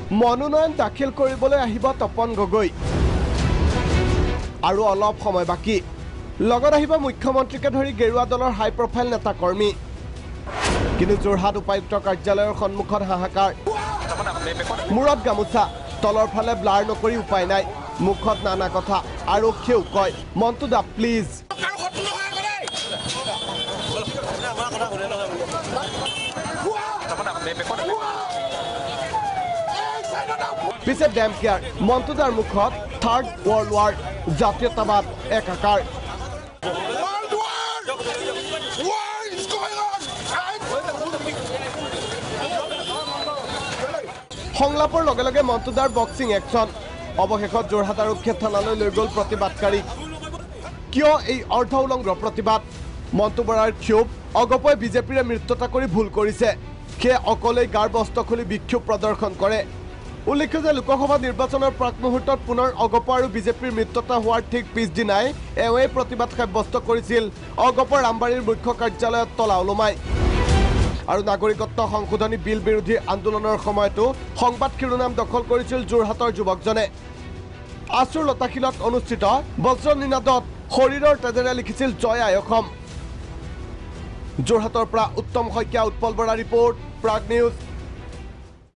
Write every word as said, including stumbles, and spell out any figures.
মনোনয়ন দাখিল কৰিবলৈ আহিব তপন গগৈ আৰু অলপ সময় বাকি লগত আহিব মুখ্যমন্ত্ৰীকে ধৰি গেৰুৱা দলৰ হাই প্ৰফাইল নেতা কৰ্মী কিন্তু যোৰহাট উপায়ুক্ত কাৰ্যালয়ৰ সন্মুখত হাহাকাৰ মূৰত গামোচা তলৰ ফালে ব্লাৰ নকৰি উপায় নাই মুখত নানা কথা আৰক্ষীয়েও কয় মন্তু দা প্লিজ পিছে ডেম কেয়াৰ মন্তুদাৰ মুখত থাৰ্ড ৱৰ্ল্ড ৱাৰ জাতীয়তাবাদ একাকাৰ সংলাপৰ লগে লগে মন্তুদাৰ বক্সিং একশ্যন অৱশেষত যোৰহাট আৰক্ষী থানালৈ লৈ গ'ল প্ৰতিবাদকাৰী কিয় এই অৰ্ধ উলংঘ প্ৰতিবাদ মন্তু বৰাৰ ক্ষোভ অগপই বিজেপিৰে মৃত্যতা কৰি ভুল কৰিছে সেয়ে অকলেই গাৰ বস্ত্ৰ খুলি বিক্ষোভ প্ৰদৰ্শন কৰে উল্লেখ্য যে লোকসভা নিৰ্বাচনৰ প্ৰাক মুহূৰ্তত পুনৰ অগপ আৰু বিজেপিৰ মৃত্যতা হোৱাৰ ঠিক পিছদিনাই এওঁই প্ৰতিবাদ সাব্যস্ত কৰিছিল অগপ ৰামবাৰীৰ মুখ্য কাৰ্যালয়ত তলা ওলমাই আৰু নাগৰিকত্ব সংশোধনী বিল বিৰোধী আন্দোলনৰ সময়তো সংবাদ শিৰোনাম দখল কৰিছিল যোৰহাটৰ যুৱকজনে আছুৰ লতাশিলত অনুষ্ঠিত বজ্ৰ নিনাদত শৰীৰৰ তেজেৰে লিখিছিল জয় আই অসম যোৰহাটৰ পৰা উত্তম শইকীয়া উৎপল বৰা ৰিপৰ্ট প্ৰাগ নিউজ।